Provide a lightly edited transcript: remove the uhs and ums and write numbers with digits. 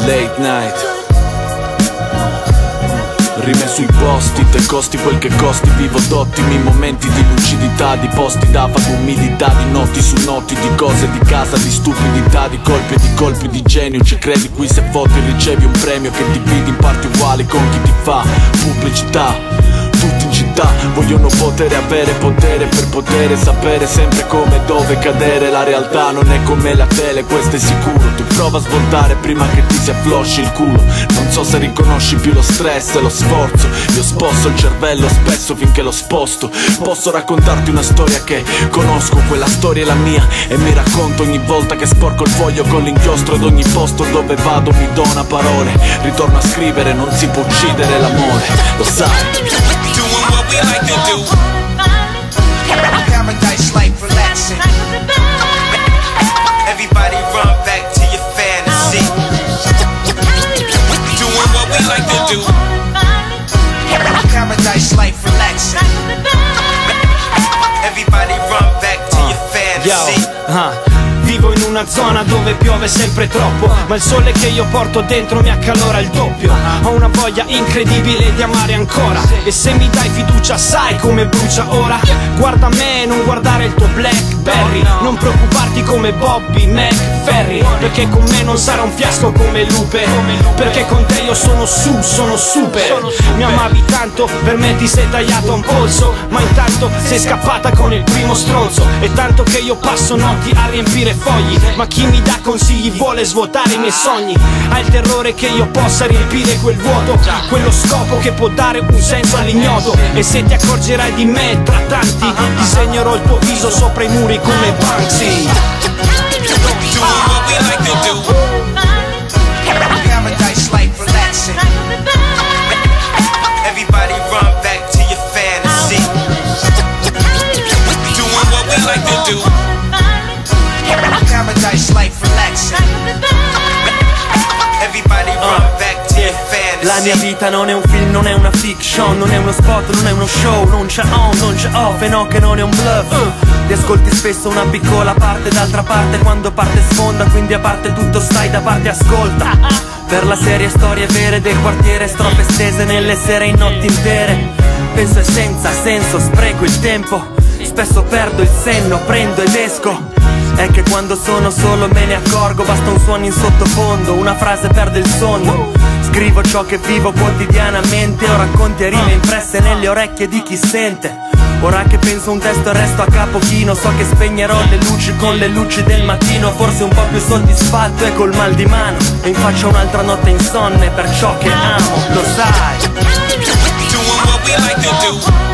Late night. Rime sui post-it, costi quel che costi. Vivo d'ottimi momenti di lucidità, di posti da umidità, di notti su notti, di cose di casa, di stupidità, di colpi e di colpi di genio. Ci credi qui se voti ricevi un premio che dividi in parti uguali con chi ti fa pubblicità. Tutti in città vogliono potere, avere potere per poter sapere sempre come e dove cadere. La realtà non è come la tele, questo è sicuro. Tu prova a svoltare prima che ti si afflosci il culo. Non so se riconosci più lo stress e lo sforzo. Io sposto il cervello spesso finché lo sposto. Posso raccontarti una storia che conosco, quella storia è la mia e mi racconto ogni volta che sporco il foglio con l'inchiostro. Ad ogni posto dove vado mi dona parole. Ritorno a scrivere, non si può uccidere l'amore, lo sai. Doing what we like to do. Paradise life relaxing. Everybody run back to your fantasy. Doing what we like to do. Paradise life relaxing. Everybody run back to your fantasy. Vivo in una zona dove piove sempre troppo, ma il sole che io porto dentro mi accalora il doppio. Ho una voglia incredibile di amare ancora, e se mi dai fiducia sai come brucia ora. Guarda me, non guardare il tuo Blackberry, non preoccuparti come Bobby McFerry, perché con me non sarà un fiasco come Lupe, perché con te io sono sono super. Mi amavi tanto, per me ti sei tagliato a un polso, ma intanto sei scappata con il primo stronzo. E tanto che io passo notti a riempire fogli, ma chi mi dà consigli vuole svuotare i miei sogni. Ha il terrore che io possa riempire quel vuoto, quello scopo che può dare un senso all'ignoto. E se ti accorgerai di me tra tanti, disegnerò il tuo viso sopra i muri come Banksy. Doing what we like to do. Paradise life relaxing. Everybody run back to your fantasy. Doing what we like to do. Paradise life relaxing. Everybody run back to your fantasy. La mia vita non è un film, non è una fiction, non è uno spot, non è uno show, non c'è on, non c'è off e no che non è un bluff. Ti ascolti spesso una piccola parte, d'altra parte quando parte sfonda, quindi a parte tutto stai da parte ascolta. Per la serie storie vere del quartiere, strofe stese nelle sere in notti intere. Penso è senza senso, spreco il tempo, spesso perdo il senno, prendo ed esco. È che quando sono solo me ne accorgo, basta un suono in sottofondo, una frase perde il sonno. Scrivo ciò che vivo quotidianamente, ho racconti e rime impresse nelle orecchie di chi sente. Ora che penso un testo e resto a capo chino, so che spegnerò le luci con le luci del mattino. Forse un po' più soddisfatto e col mal di mano, e in faccia un'altra notte insonne per ciò che amo, lo sai. Doing what we like to do.